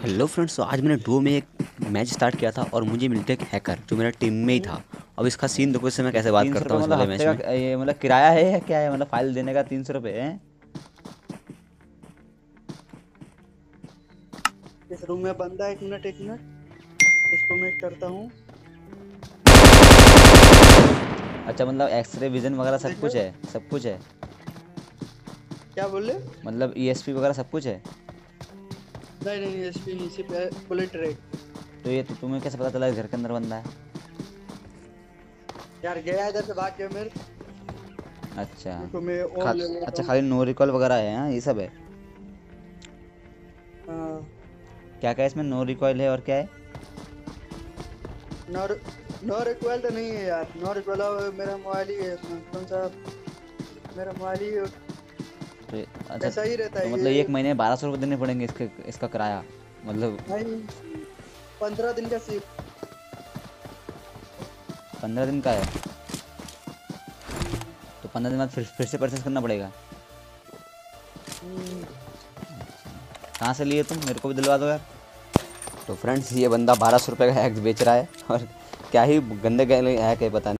Hello friends, तो आज मैंने डुओ में एक मैच स्टार्ट किया था और मुझे मिल गया एक हैकर जो मेरा टीम में ही था। अब इसका सीन देखो, इससे मैं कैसे बात 300 करता रुपये हूँ इस मतलब वाले हफ्ते मैच में। का ये मतलब किराया है या क्या है? मतलब फाइल देने का 300 रुपये है? इस रूम में बंदा है। एक मिनट इसको मैं करता हूँ। अच्छा, मतलब एक्सरे विजन वगैरह सब देखो कुछ है, सब कुछ है। क्या बोले। मतलब ईएसपी वगैरह सब कुछ है। नहीं नहीं, एसपी नहीं, सिर्फ बुलेट रेड। तो ये तो तुम्हें कैसे पता चला कि घर के अंदर बंदा है? यार गया इधर से भाग गया मेरे। अच्छा। देखो मैं और ले लेता अच्छा, हूँ। खाली नो रिकॉल वगैरह है? हाँ, ये सब है। हाँ, क्या क्या है इसमें? नो रिकॉल है और क्या है? नो नो रिक्वेल तो नहीं है यार। नो रिक्वेल मेरा मोबाइल ही है इसमें। कौन सा मेरा मोबाइल ही तो अच्छा, ऐसा ही रहता तो है मतलब ये। एक महीने 1200 रुपये देने पड़ेंगे इसका किराया? मतलब नहीं, 15 दिन का सिर्फ। 15 दिन का है? तो 15 दिन बाद फिर से परचेस करना पड़ेगा? हम्म, कहाँ से लिए तुम? मेरे को भी दिलवा दो यार। तो फ्रेंड्स, ये बंदा 1200 रुपये का हैक बेच रहा है और क्या ही गंदे गंदे हैक है, पता नहीं।